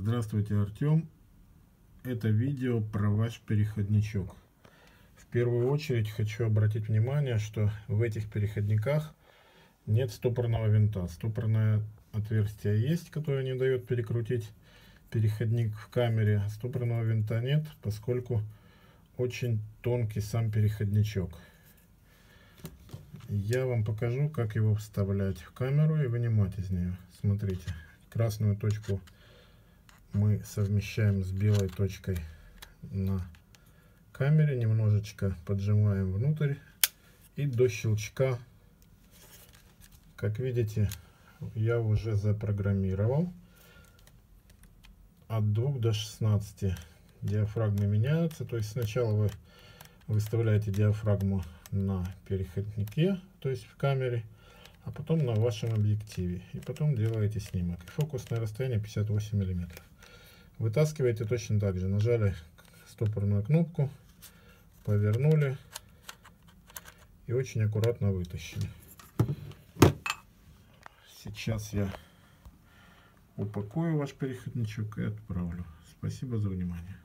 Здравствуйте, Артем. Это видео про ваш переходничок. В первую очередь хочу обратить внимание, что в этих переходниках нет стопорного винта. Стопорное отверстие есть, которое не дает перекрутить переходник в камере. Стопорного винта нет, поскольку очень тонкий сам переходничок. Я вам покажу, как его вставлять в камеру и вынимать из нее. Смотрите, красную точку мы совмещаем с белой точкой на камере, немножечко поджимаем внутрь и до щелчка, как видите, я уже запрограммировал. От 2 до 16 диафрагмы меняются, то есть сначала вы выставляете диафрагму на переходнике, то есть в камере, а потом на вашем объективе, и потом делаете снимок. Фокусное расстояние 58 мм. Вытаскиваете точно так же. Нажали стопорную кнопку, повернули и очень аккуратно вытащили. Сейчас я упакую ваш переходничок и отправлю. Спасибо за внимание.